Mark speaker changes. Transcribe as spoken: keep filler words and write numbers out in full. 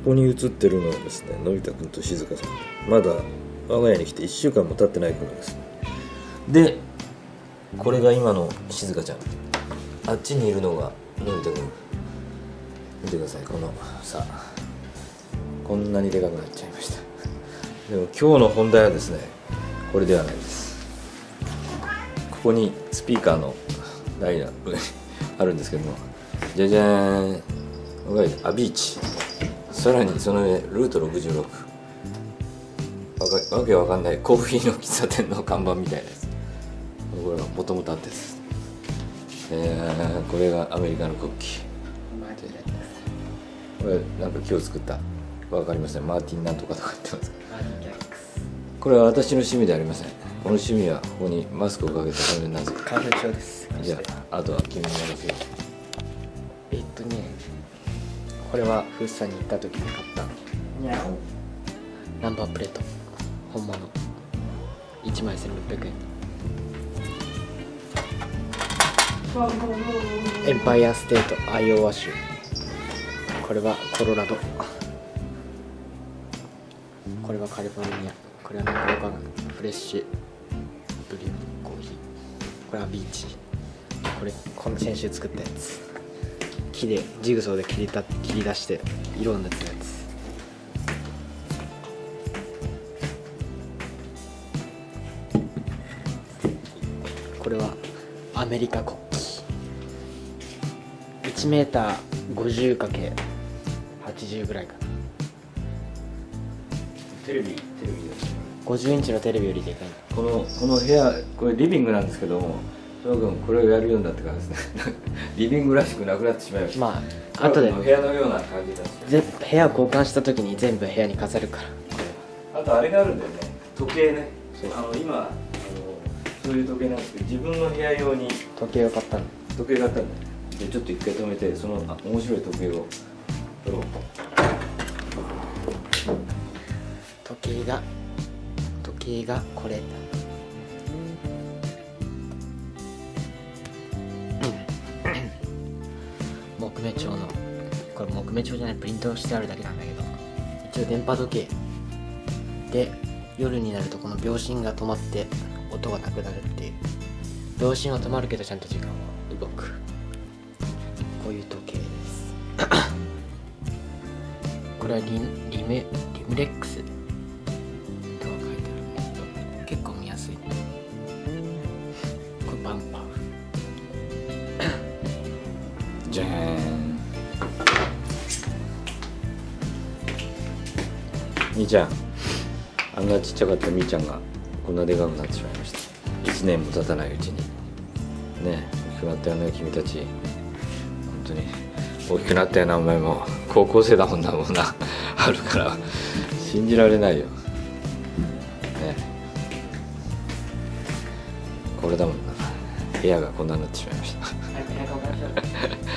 Speaker 1: こに写ってるのはですね、のび太くんと静香さん、まだ我が家に来ていっしゅうかんも経ってない頃です。でこれが今の静香ちゃん、あっちにいるのがのび太くん。見てください、このさあこんなにでかくなっちゃいました。でも今日の本題はですね、これではないです。ここにスピーカーの台があるんですけども、じゃじゃーん、アビーチ、さらにその上ルートろくじゅうろく、わかわけわかんないコーヒーの喫茶店の看板みたいなやつ。これがもともとあってです、えー、これがアメリカのクッキー。これなんか今日作ったわかりません、マーティンなんとかとか言ってます。これは私の趣味ではありません。この趣味はここにマスクをかけたためになぜか。
Speaker 2: 花粉症です。
Speaker 1: じゃああとは君にやらせよう。
Speaker 2: えっとね、これはフッサに行った時に買ったナンバープレート、本物、いちまいせんろっぴゃくえん。エンパイアステートアイオワ州、これはコロラド、これはカリフォルニア、これはなんかわからん、フレッシュブリューコーヒー、これはビーチ、これこの先週作ったやつ、木でジグソーで切りた切り出して色になったやつ。これはアメリカ国旗、いちメーターごじゅうかけるはちじゅうぐらいかな。
Speaker 1: テレビテレビです。
Speaker 2: ごじゅうインチのテレビよりでかい。
Speaker 1: このこの部屋、これリビングなんですけども、翔くんこれをやるようになってからですねリビングらしくなくなってしまいました。
Speaker 2: まあ後で
Speaker 1: 部屋のような感じだし、
Speaker 2: ぜ部屋を交換した時に全部部屋に飾るから。これ
Speaker 1: あとあれがあるんだよね、時計ね。あの今あのそういう時計なんですけど、自分の部屋用に
Speaker 2: 時計を買ったの。
Speaker 1: 時計があったんだよ。でちょっと一回止めて、そのあ面白い時計を取ろう。
Speaker 2: 時計が時計がこれ、木目調の、これ木目調じゃない、プリントしてあるだけなんだけど、一応電波時計で夜になるとこの秒針が止まって音がなくなるっていう。秒針は止まるけどちゃんと時間は動く、こういう時計ですこれはリリメリムレックスとは書いてあるんだけど、結構見やすい。これバンパー
Speaker 1: じゃーん。みーちゃん、あんなちっちゃかったみーちゃんがこんなでかくなってしまいました。いちねんも経たないうちにね。大きくなったよね君たち、本当に大きくなったよな。お前も高校生だもんな、もうなあるから信じられないよね。これだもんな、部屋がこんなになってしまいました